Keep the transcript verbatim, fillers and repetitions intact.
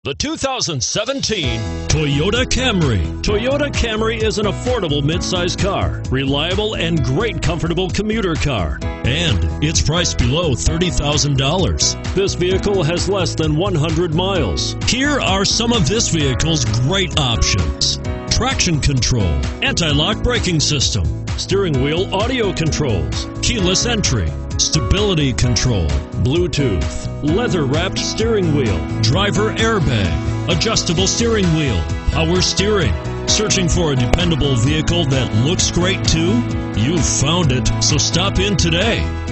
The two thousand seventeen Toyota Camry. Toyota Camry is an affordable midsize car, reliable and great comfortable commuter car, and it's priced below thirty thousand dollars. This vehicle has less than one hundred miles. Here are some of this vehicle's great options: traction control, anti-lock braking system, steering wheel audio controls, keyless entry, stability control, Bluetooth, leather-wrapped steering wheel, driver airbag, adjustable steering wheel, power steering. Searching for a dependable vehicle that looks great too? You've found it, so stop in today.